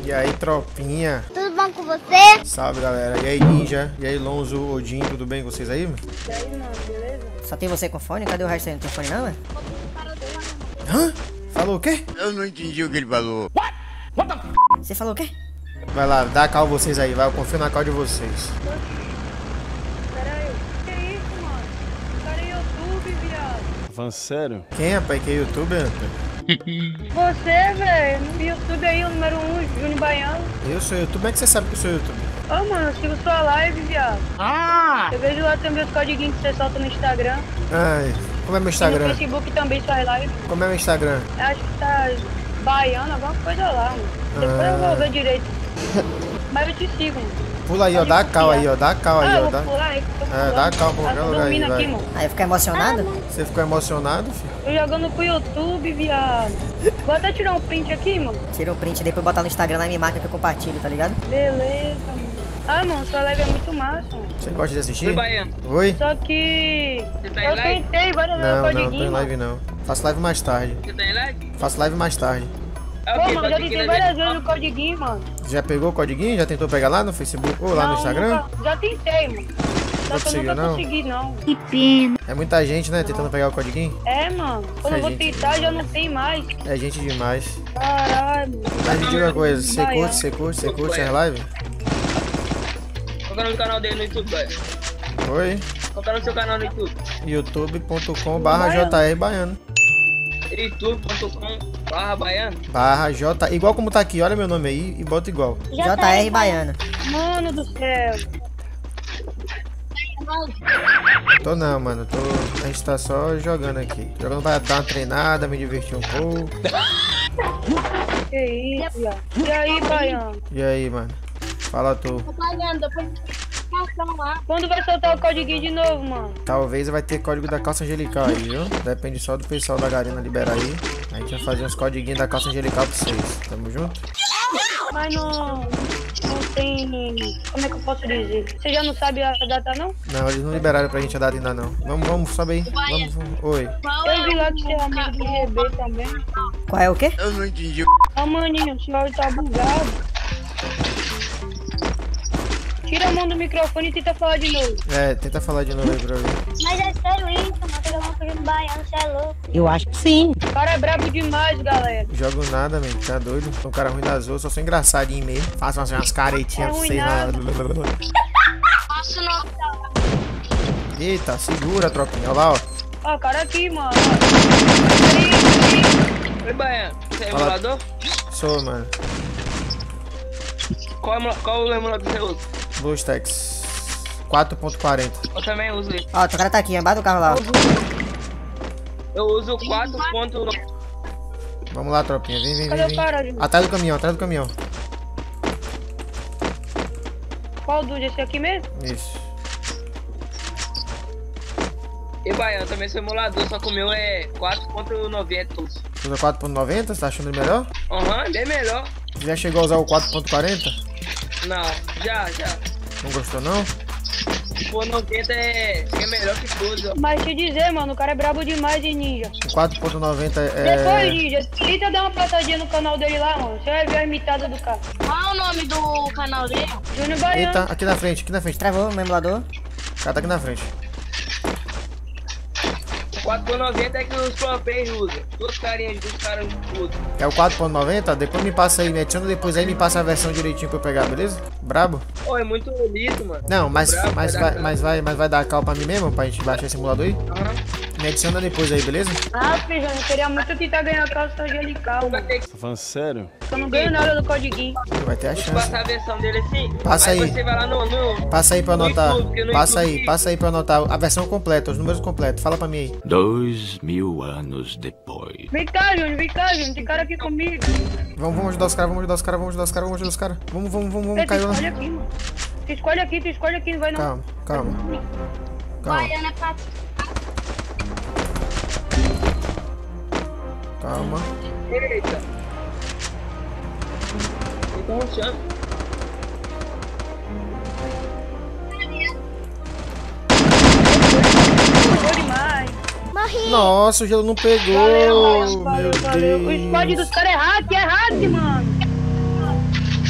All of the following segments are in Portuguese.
E aí, tropinha? Tudo bom com você? Salve, galera. E aí, Ninja? E aí, Lonzo, Odin, tudo bem com vocês aí, mano? E aí, mano, beleza? Só tem você com fone? Cadê o resto aí? Não tem fone não, mano? Hã? Falou o quê? Eu não entendi o que ele falou. Você falou o quê? Vai lá, dá a cal vocês aí, vai, eu confio na cal de vocês. Pera aí. Que isso, mano? Cara, YouTube, viado. Falando sério? Quem, rapaz, que é youtuber, rapaz? Você, velho, no YouTube aí, o número 1, Júnior Baiano. Eu sou youtuber, como é que você sabe que eu sou youtuber? Ô, mano, eu sigo sua live, viado. Eu vejo lá também os codiguinhos que você solta no Instagram. Ai, como é meu E no Instagram? Facebook também suas lives. Como é meu Instagram? Acho que tá baiano, alguma coisa lá, mano. Depois eu vou ver direito. Mas eu te sigo, mano. Pula aí, ó, dá a cal aí, ó, dá a cal aí, Ah, eu ó. vou pular aí, que eu tô pulando. Dá a cal pra qualquer Tô lugar aí, dormindo aqui, vai. mano. Aí fica emocionado? Você ficou emocionado, filho? Tô jogando pro YouTube, viado. Vou até tirar um print aqui, mano. Tira o print, depois botar no Instagram na minha marca que eu compartilho, tá ligado? Beleza, mano. Ah, mano, sua live é muito massa, mano. Você gosta de assistir? Oi, Baiano. Oi? Só que Você tá em eu live? tentei várias vezes o Não, não, tô em codiguinho, live não. Faço live mais tarde. Você tá em live? Faço live mais tarde. É Pô, o quê? mano, já Pode tentei ir várias na vezes o codiguinho, mano. Já pegou o codiguinho? Já tentou pegar lá no Facebook ou lá no Não, Instagram? nunca- já tentei, mano. Só que eu conseguiu, nunca não? consegui, não. Que pena. É muita gente, né, tentando pegar o codiguinho? É, mano. Quando eu vou gente. tentar, já não tem mais. É gente demais. Caralho, mano. Mas me diga uma coisa, você Baiano. curte, você curte, você curte as lives? Qual que é o nome do canal dele no YouTube, velho? Oi? Qual que é o seu canal no YouTube? youtube.com/jrbaiano. youtube.com/baiano. /J, igual como tá aqui, olha meu nome aí e bota igual. JR Baiano. Mano do céu. Tô não, mano, a gente tá só jogando aqui. Jogando pra dar uma treinada, me divertir um pouco. Que isso, viado. E aí, Baiano? E aí, mano? Fala tu. Quando vai soltar o codiguinho de novo, mano? Talvez vai ter código da calça angelical aí, viu? Depende só do pessoal da Garena liberar aí. A gente vai fazer uns codiguinhos da calça angelical pra vocês. Tamo junto? Mas não tem... Como é que eu posso dizer? Você já não sabe a data, não? Não, eles não liberaram pra gente a data ainda não. Vamos, sobe aí. Vamos. Oi. Eu vi lá que você é amigo do GB também. Qual é o quê? Eu não entendi. Ó, maninho, o senhor tá bugado. Tira a mão do microfone e tenta falar de novo. É, tenta falar de novo aí pra mim. Mas é sério isso, mano. Todo mundo fazendo baiano, você é louco. Eu acho que sim. O cara é brabo demais, galera. Jogo nada, man, tá doido? Sou um cara ruim das outras, só sou engraçadinho mesmo. Faço umas caretinhas É pra ruim vocês nada. Posso não. Eita, segura, tropinha. Olha lá, ó. Ó, o cara aqui, mano. Oi, Baiano. Você é Fala. emulador? Sou, mano. Qual o emulador que você usa? BlueStacks 4.40. Eu também uso ele. Ó, o cara tá aqui, embaixo do carro lá. Ó. Eu uso 4.9. Vamos lá, tropinha. Vem, Cadê o cara, gente? Atrás do caminhão, atrás do caminhão. Qual do esse aqui mesmo? Isso. E Baiano, também sou emulador, só que o meu é 4.90. Usa 4.90, você tá achando melhor? Aham, bem melhor. Já chegou a usar o 4.40? Não, já. Não gostou não? Pô, 90 é melhor que tudo. Mas te dizer, mano, o cara é brabo demais, hein, Ninja. O 4.90 Depois, é... Ninja, tenta dar uma passadinha no canal dele lá, mano. Você vai ver a imitada do cara. Qual é o nome do canal dele? Júnior Baiano. Eita, aqui na frente. Travou o emulador. O cara tá aqui na frente. 4.90 é que os pro players usam. Todos os carinhas dos caras usam. É o 4.90? Depois me passa aí, me adiciona depois aí, me passa a versão direitinho pra eu pegar, beleza? Brabo? Pô, é muito bonito, mano. Não, mas Brabo, vai dar cal pra mim mesmo, pra gente baixar esse emulador aí? Aham. Me adiciona depois aí, beleza? Ah, feijão, eu queria muito tentar ganhar a calça angelical, Vai mano. ter que Tá falando sério? Eu não ganho nada do codiguinho. Vai ter a chance. passar a versão dele assim. Passa aí. Você vai lá no Passa aí pra no anotar. YouTube, porque no Passa YouTube- aí, passa aí pra anotar a versão completa, os números completos. Fala pra mim aí. 2000 anos depois. Vem cá, Júnior, tem cara aqui comigo. Vamos ajudar os caras, vamos ajudar os caras, vamos ajudar os caras, vamos ajudar os caras. Vamos, Você caiu escolhe lá. aqui, mano. Tu escolhe aqui, não vai não. Calma. Baiano é pra... Calma. Eita. Então, chama. Gostou demais. Morri. Nossa, o gelo não pegou. Valeu. Meu O squad Deus. dos caras é hack, mano.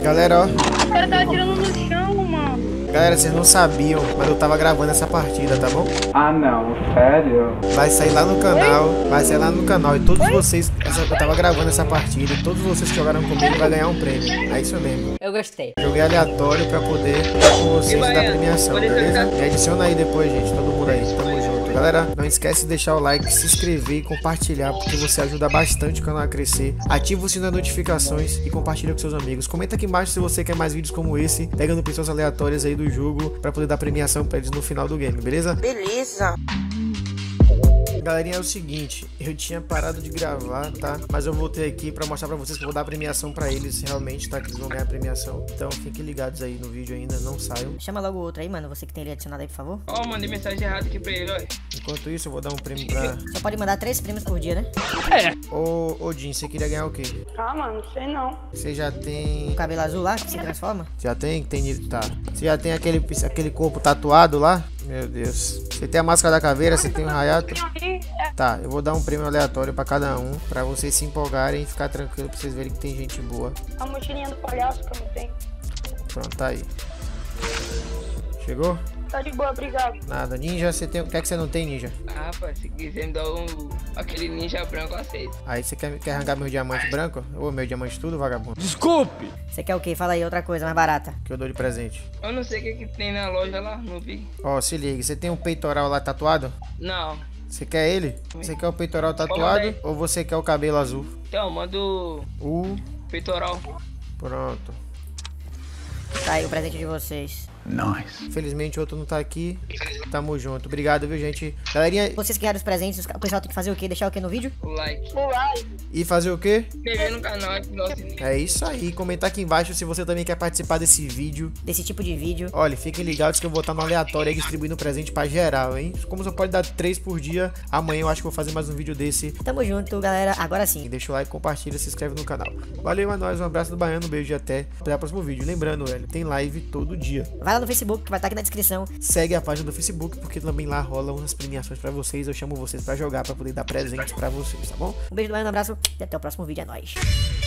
Galera, ó. O cara tá atirando no chão, mano. Galera, vocês não sabiam, mas eu tava gravando essa partida, tá bom? Ah não, sério? Vai sair lá no canal, e todos vocês, eu tava gravando essa partida e todos vocês que jogaram comigo vai ganhar um prêmio. É isso mesmo. Eu gostei. Joguei aleatório pra poder dar com vocês da premiação, beleza? Me adiciona aí depois, gente, todo mundo aí, tamo junto. Galera, não esquece de deixar o like, se inscrever e compartilhar, porque você ajuda bastante o canal a crescer. Ativa o sininho das notificações e compartilha com seus amigos. Comenta aqui embaixo se você quer mais vídeos como esse, pegando pessoas aleatórias aí do jogo, pra poder dar premiação pra eles no final do game, beleza? Beleza. Galerinha, é o seguinte, eu tinha parado de gravar, tá? Mas eu voltei aqui pra mostrar pra vocês que eu vou dar a premiação pra eles realmente, tá? Que eles vão ganhar a premiação. Então fiquem ligados aí no vídeo ainda, não saiam. Chama logo o outro aí, mano. Você que tem ele adicionado aí, por favor. Ó, mandei mensagem errada aqui pra ele, olha. Enquanto isso, eu vou dar um prêmio pra... Só pode mandar 3 prêmios por dia, né? Ô, Jim, você queria ganhar o quê? Ah, mano, não sei não. Você já tem... O cabelo azul lá, que se transforma. Já tem? Tá. Você já tem aquele corpo tatuado lá? Meu Deus. Você tem a máscara da caveira, você tem o Hayato. Tá, eu vou dar um prêmio aleatório pra cada um, pra vocês se empolgarem e ficar tranquilo, pra vocês verem que tem gente boa. A mochilinha do palhaço que eu não tenho. Pronto, tá aí. Chegou? Tá de boa, obrigado. Nada. Ninja, você tem... O que é que você não tem, Ninja? Ah, rapaz, se quiser me dar aquele ninja branco, eu aceito. Aí você quer arrancar meu diamante branco? Ô, meu diamante tudo, vagabundo. Você quer o quê? Fala aí, outra coisa mais barata. Que eu dou de presente. Eu não sei o que tem na loja lá, não vi. Ó, se liga. Você tem um peitoral lá tatuado? Não. Você quer ele? Você quer o peitoral tatuado ou você quer o cabelo azul? Então, manda o peitoral. Pronto. Tá aí o presente de vocês. Nice. Infelizmente o outro não tá aqui. Tamo junto. Obrigado, viu, gente? Galerinha, Vocês que ganharam os presentes, o pessoal tem que fazer o quê? Deixar o quê no vídeo? O like. O like. e fazer o quê? Inscrever no canal, ativar o sininho. É isso aí. Comentar aqui embaixo se você também quer participar desse vídeo. Desse tipo de vídeo. Olha, fiquem ligados que eu vou estar no aleatório aí distribuindo presente pra geral, hein? Como só pode dar 3 por dia, amanhã eu acho que vou fazer mais um vídeo desse. Tamo junto, galera. Agora E sim. deixa o like, compartilha, se inscreve no canal. Valeu, é nóis, um abraço do Baiano, um beijo e até o próximo vídeo. Lembrando, velho, tem live todo dia. Vai lá no Facebook, que vai estar aqui na descrição. Segue a página do Facebook, porque também lá rolam umas premiações pra vocês. Eu chamo vocês pra jogar, pra poder dar presentes pra vocês, tá bom? Um beijo do Baiano, um abraço e até o próximo vídeo. É nóis.